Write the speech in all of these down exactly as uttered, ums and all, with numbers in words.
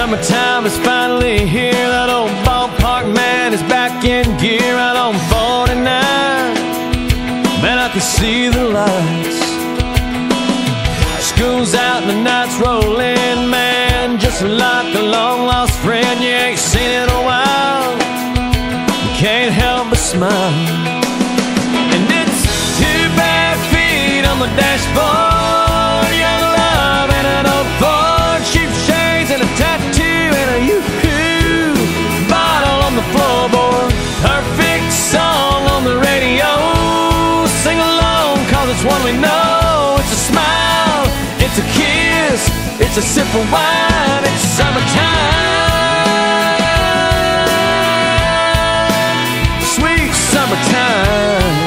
Summertime is finally here. That old ballpark man is back in gear out on forty-nine. Man, I can see the lights. School's out and the nights roll in, man, just like a long-lost friend you ain't seen in a while. You can't help but smile. And it's two bare feet on the dashboard, young love and an old Ford, cheap shades and a tattoo and a yoo-hoo bottle on the floorboard. Perfect song on the radio. Sing along, cause it's one we know. It's a smile, it's a kiss, it's a sip of wine. It's summertime, sweet summertime.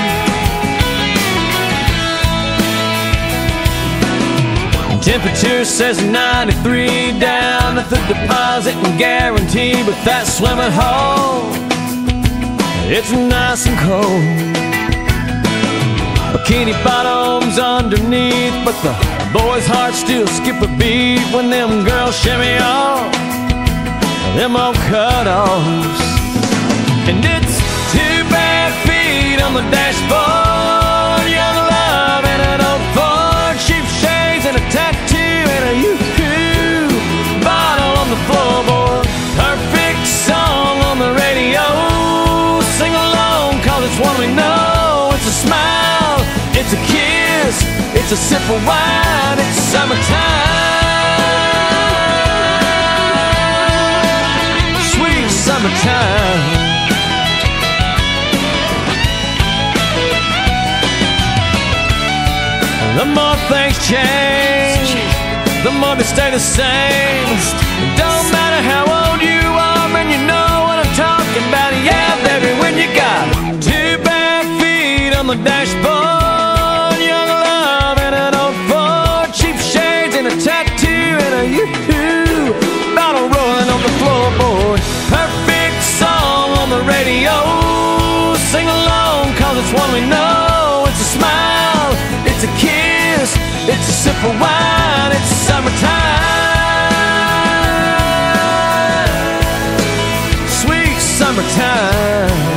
Temperature says ninety-three down at the deposit and guarantee, but that swimming hole, it's nice and cold. Bikini bottoms underneath, but the boys' hearts still skip a beat when them girls shimmy off them old cut-offs. And it's two bare feet on the dashboard, young love and an old Ford, cheap shades and a tattoo and a yoo-hoo bottle on the floorboard. Perfect song on the radio. Sing along, cause it's one we know. It's a smile, it's a kiss, it's a sip of wine. It's summertime, sweet summertime. The more things change, the more they stay the same. It don't matter how old you are, man, you know what I'm talking about. Yeah, baby, when you got two bare feet on the dashboard, young love and an old Ford, cheap shades and a tattoo and a yoo-hoo bottle rolling on the floorboard. Perfect song on the radio. Sing along, cause it's one we know. It's a smile, it's a kiss, it's a sip of wine. It's summertime, sweet summertime.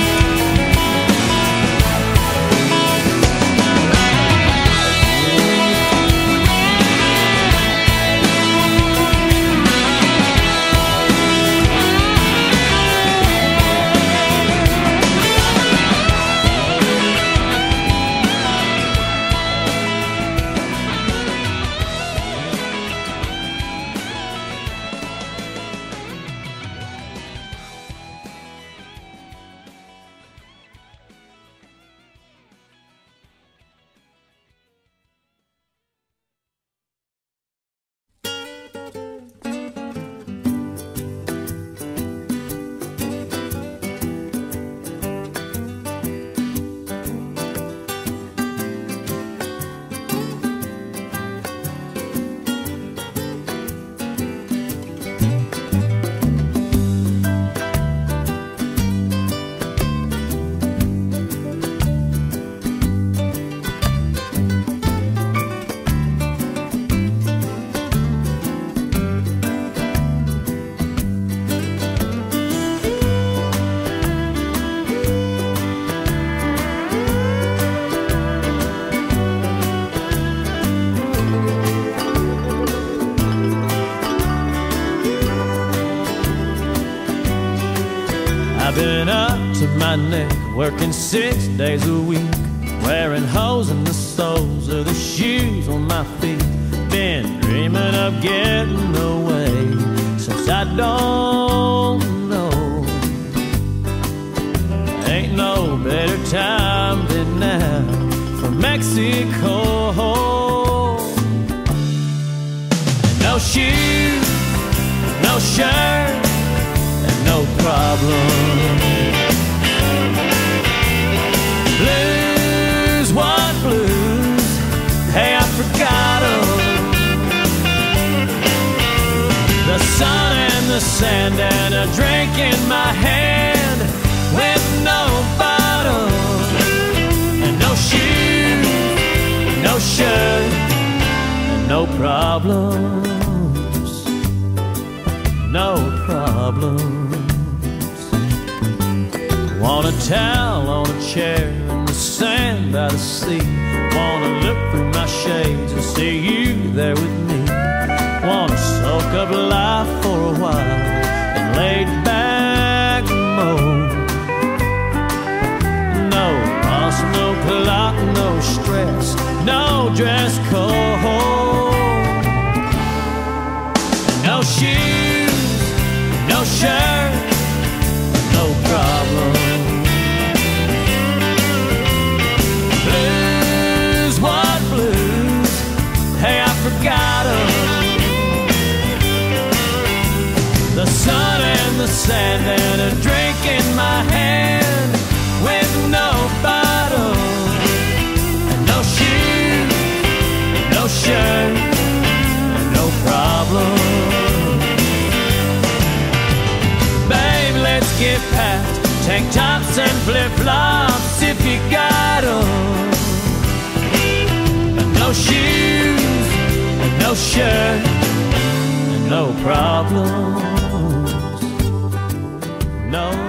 I've been up to my neck, working six days a week, wearing holes in the soles of the shoes on my feet. Been dreaming of getting away since I don't know. Ain't no better time than now for Mexico. No shoes, no shirt, no problem. Blues, what blues? Hey, I forgot 'em. The sun and the sand and a drink in my hand with no bottle and no shoes, no shirt, and no problems. no problems. Want a towel on a chair in the sand by the sea. Wanna look through my shades and see you there with me. Wanna soak up life for a while and lay back mode. No boss, no clock, no stress, no dress code. No shoes, no shirt, no problem. Blues, what blues? Hey, I forgot 'em. The sun and the sand and a drink in my hand with no bottle. And no shoes, no shirt, no problem. Babe, let's get past tank tops and flip-flops if you got 'em. No shoes, no shirt, no problems. No